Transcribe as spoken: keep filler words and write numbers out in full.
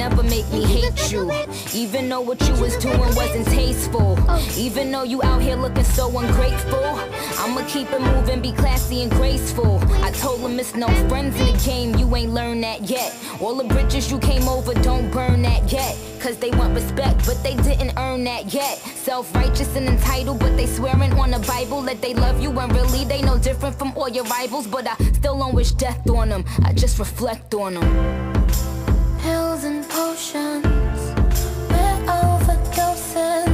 never make me hate you. Even though what you was doing wasn't tasteful. Even though you out here looking so ungrateful, I'ma keep it moving, be classy and graceful. I told him it's no friends in the game, you ain't learned that yet. All the bridges you came over, don't burn that yet. Cause they want respect, but they didn't earn that yet. Self-righteous and entitled, but they swearing on the Bible that they love you, when really they no different from all your rivals. But I still don't wish death on them, I just reflect on them. Pills and potions,